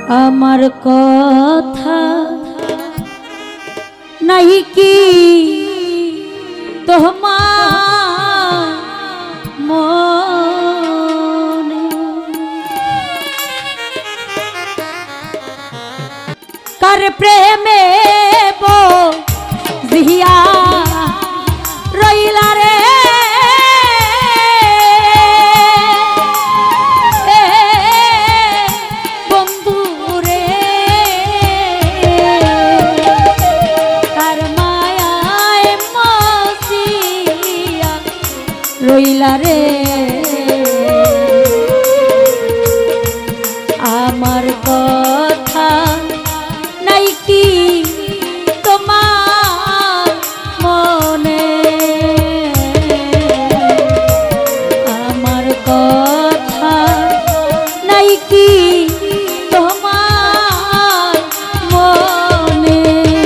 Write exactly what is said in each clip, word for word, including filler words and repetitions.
আমার কথা নাই কি তোমার মনে কার প্রেমে বহিয়া রইলা রে রইলা রে আমার কথা নাই কি তোমার মনে আমার কথা নাই কি তোমার মনে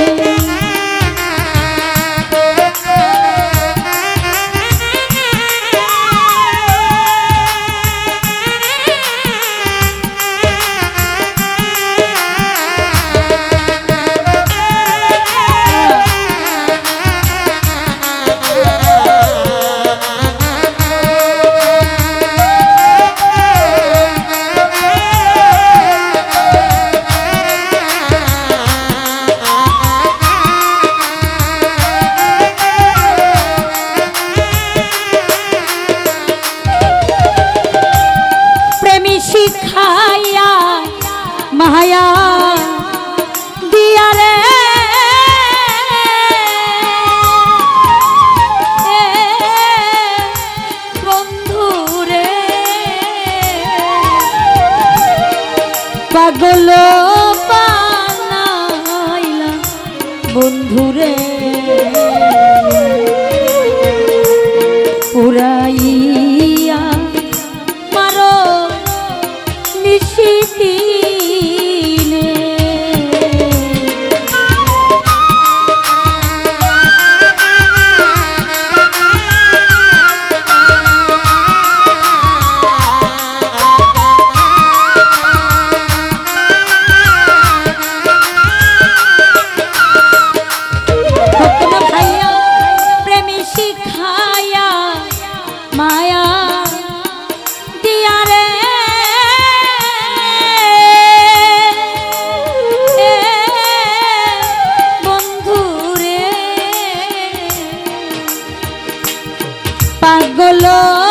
শিখাইয়া মায়া দিয়া রে বন্ধুরে পাগল বানাইলা বন্ধুরে পুরাইয়া মারো নিশিদিনে ভাইয়া প্রেমী শিখায়া মায়া দিয়া রে পাগল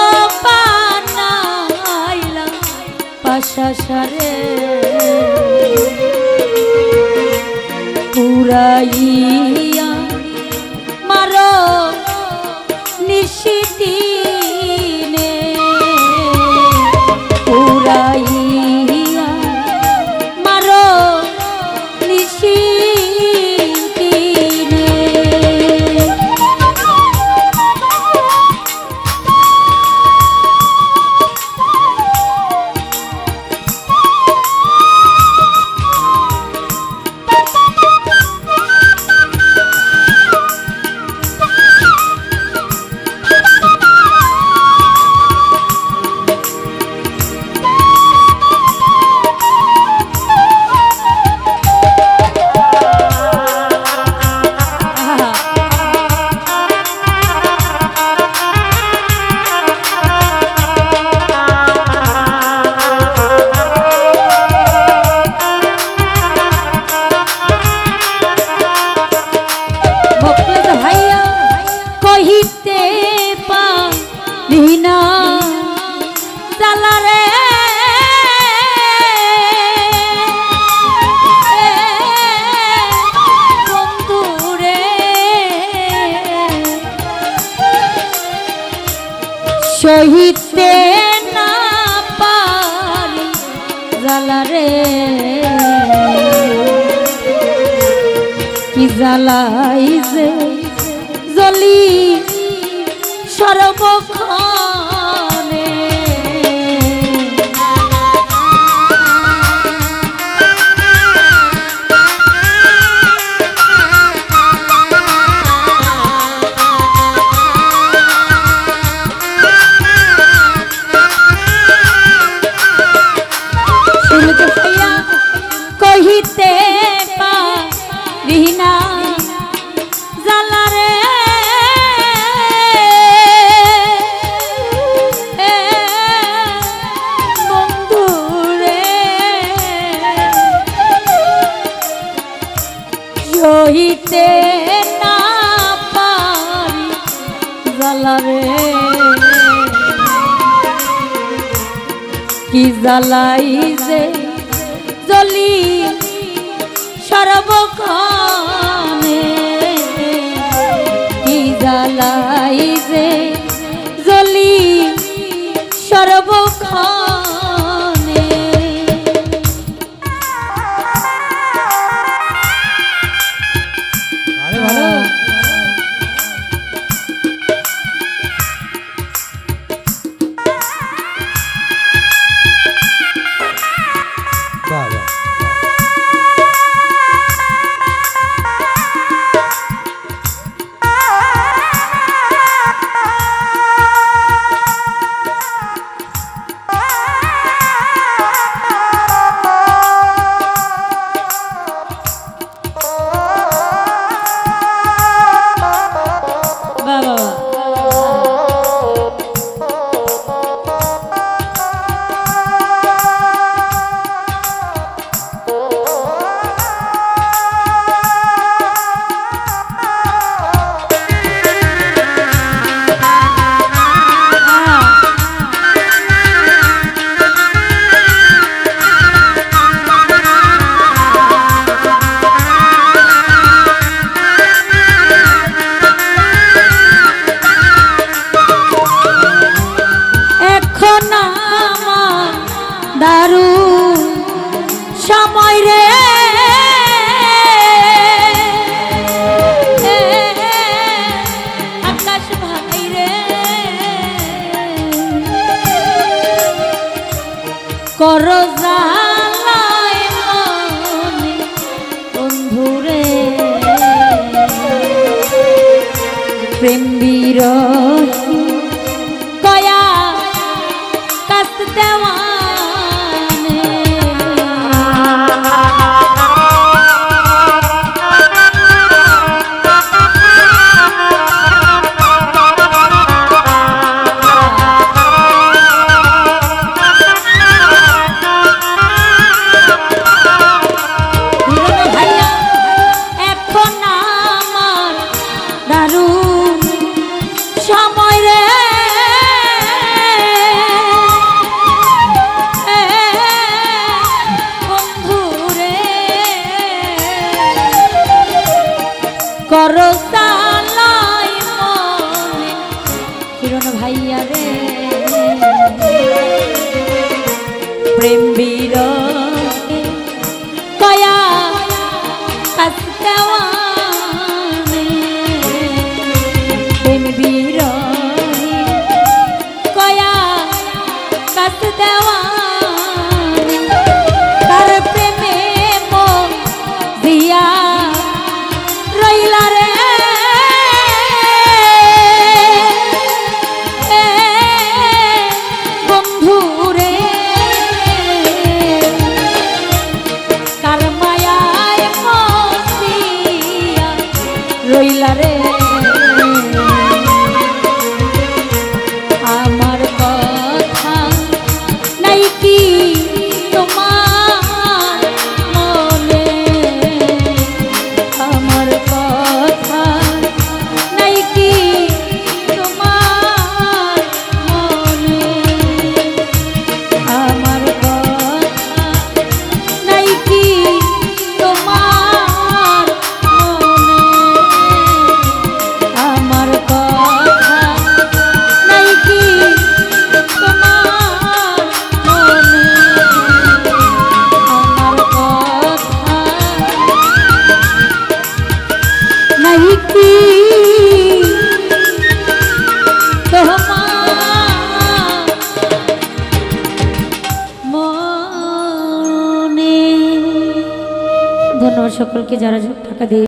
বানাইলা পাশাসারে পুরাইয়া মারো নিশিদিনে পুরাইয়া মারো নিশিদিনে কহিতে পারি না জ্বালা রে বন্ধুরে সহিতে না পারি জ্বালা রে কি জ্বালাই যে জলি সর্বক্ষণে শুনতে ভাইয়া কি জ্বালাই যে জ্বলি সর্বক্ষণে, কি জ্বালাই যে জ্বলি সর্বক্ষণে। দারুণ সময় রে, আকাশ ভাই রে, করো জ্বালায় মনে বন্ধুরে, প্রেম বিরহী কয়া কাছ দেওয়া সময় রে, বন্ধু রে, করো জ্বালায় মনে কিরণ ভাইয়া রে, প্রেম বিরহে কয়া কাছ দেওয়া, প্রেম বিরহে কয়া কাছ দেওয়া, তার প্রেমে মন দিয়া রইলা রে, বন্ধু রে, কার মায়ায় মসিয়া রইলা রে, আমার কথা নাই কি তোমার মনে, আমার কথা নাই কি তোমার মনে, আমার কথা নাই কি তোমার মনে, আমার কথা নাই কি তোমার মনে, আমার কথা নাই কি তোমার মনে। ধন্যবাদ সকলকে যারা টাকা দিয়ে